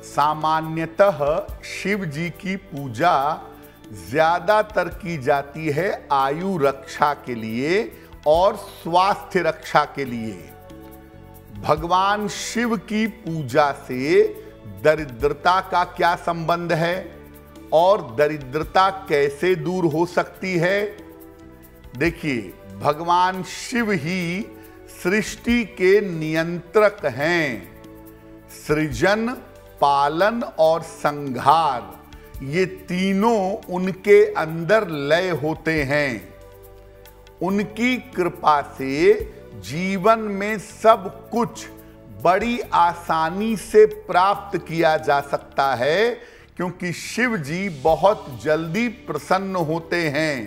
सामान्यतः शिव जी की पूजा ज्यादातर की जाती है आयु रक्षा के लिए और स्वास्थ्य रक्षा के लिए। भगवान शिव की पूजा से दरिद्रता का क्या संबंध है और दरिद्रता कैसे दूर हो सकती है? देखिए, भगवान शिव ही सृष्टि के नियंत्रक हैं। सृजन, पालन और संहार, ये तीनों उनके अंदर लय होते हैं। उनकी कृपा से जीवन में सब कुछ बड़ी आसानी से प्राप्त किया जा सकता है, क्योंकि शिव जी बहुत जल्दी प्रसन्न होते हैं।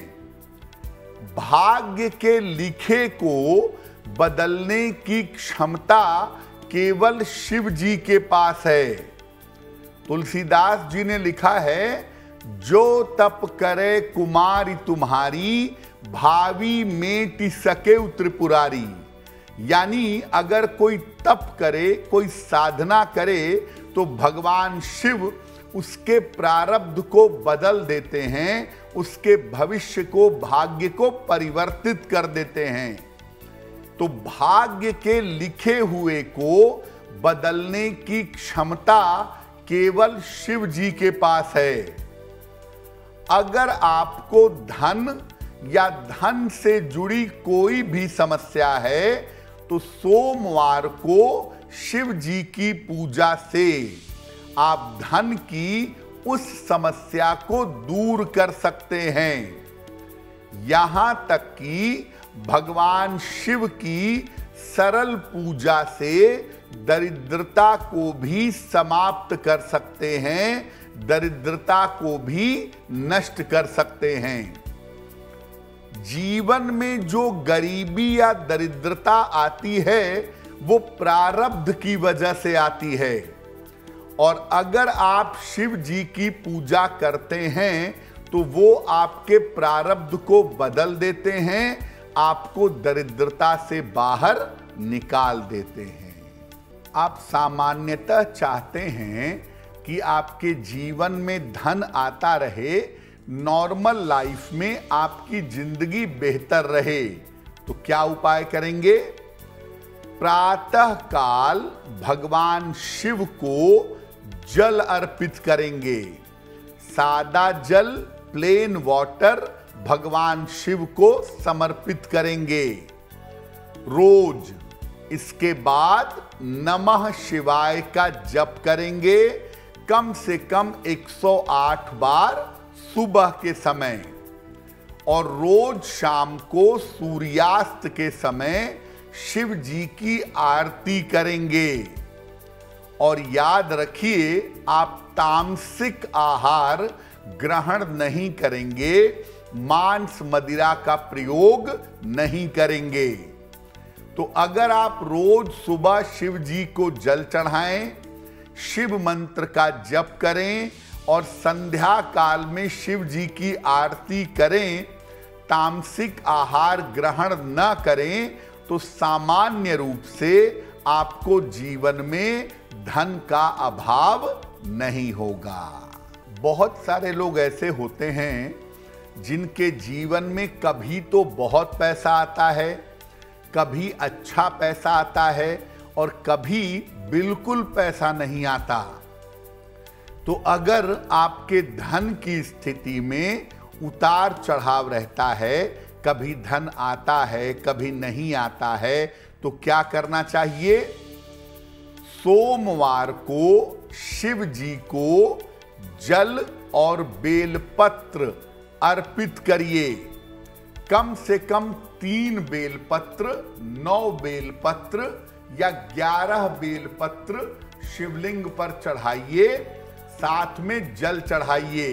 भाग्य के लिखे को बदलने की क्षमता केवल शिव जी के पास है। तुलसीदास जी ने लिखा है, जो तप करे कुमारी तुम्हारी, भावी मेटि सके त्रिपुरारी। यानी अगर कोई तप करे, कोई साधना करे, तो भगवान शिव उसके प्रारब्ध को बदल देते हैं, उसके भविष्य को, भाग्य को परिवर्तित कर देते हैं। तो भाग्य के लिखे हुए को बदलने की क्षमता केवल शिव जी के पास है। अगर आपको धन या धन से जुड़ी कोई भी समस्या है, तो सोमवार को शिव जी की पूजा से आप धन की उस समस्या को दूर कर सकते हैं। यहां तक कि भगवान शिव की सरल पूजा से दरिद्रता को भी समाप्त कर सकते हैं, दरिद्रता को भी नष्ट कर सकते हैं। जीवन में जो गरीबी या दरिद्रता आती है, वो प्रारब्ध की वजह से आती है। और अगर आप शिव जी की पूजा करते हैं, तो वो आपके प्रारब्ध को बदल देते हैं, आपको दरिद्रता से बाहर निकाल देते हैं। आप सामान्यतः चाहते हैं कि आपके जीवन में धन आता रहे, नॉर्मल लाइफ में आपकी जिंदगी बेहतर रहे, तो क्या उपाय करेंगे? प्रातः काल भगवान शिव को जल अर्पित करेंगे। सादा जल, प्लेन वाटर भगवान शिव को समर्पित करेंगे रोज। इसके बाद नमः शिवाय का जप करेंगे, कम से कम 108 बार सुबह के समय, और रोज शाम को सूर्यास्त के समय शिव जी की आरती करेंगे। और याद रखिए, आप तामसिक आहार ग्रहण नहीं करेंगे, मांस मदिरा का प्रयोग नहीं करेंगे। तो अगर आप रोज सुबह शिव जी को जल चढ़ाएं, शिव मंत्र का जप करें और संध्या काल में शिव जी की आरती करें, तामसिक आहार ग्रहण न करें, तो सामान्य रूप से आपको जीवन में धन का अभाव नहीं होगा। बहुत सारे लोग ऐसे होते हैं जिनके जीवन में कभी तो बहुत पैसा आता है, कभी अच्छा पैसा आता है और कभी बिल्कुल पैसा नहीं आता। तो अगर आपके धन की स्थिति में उतार चढ़ाव रहता है, कभी धन आता है, कभी नहीं आता है, तो क्या करना चाहिए? सोमवार को शिव जी को जल और बेलपत्र अर्पित करिए। कम से कम 3 बेलपत्र, 9 बेलपत्र या 11 बेलपत्र शिवलिंग पर चढ़ाइए, साथ में जल चढ़ाइए।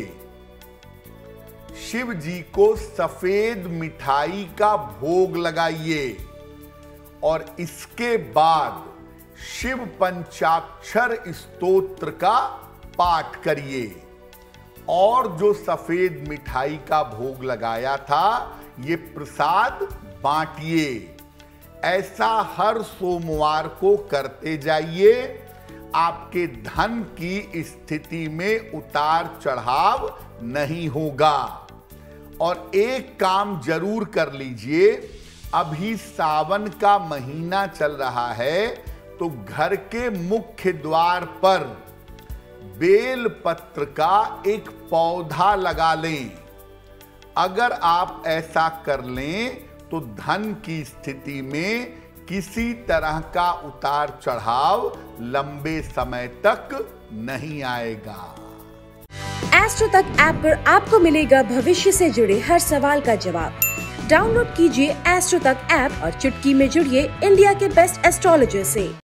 शिव जी को सफेद मिठाई का भोग लगाइए और इसके बाद शिव पंचाक्षर स्तोत्र का पाठ करिए। और जो सफेद मिठाई का भोग लगाया था, ये प्रसाद बांटिए। ऐसा हर सोमवार को करते जाइए। आपके धन की स्थिति में उतार चढ़ाव नहीं होगा। और एक काम जरूर कर लीजिए, अभी सावन का महीना चल रहा है, तो घर के मुख्य द्वार पर बेल पत्र का एक पौधा लगा लें। अगर आप ऐसा कर लें तो धन की स्थिति में किसी तरह का उतार चढ़ाव लंबे समय तक नहीं आएगा। एस्ट्रो तक ऐप पर आपको मिलेगा भविष्य से जुड़े हर सवाल का जवाब। डाउनलोड कीजिए एस्ट्रो तक ऐप और चुटकी में जुड़िए इंडिया के बेस्ट एस्ट्रोलॉजर से।